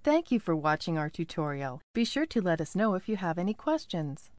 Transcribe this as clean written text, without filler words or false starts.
Thank you for watching our tutorial. Be sure to let us know if you have any questions.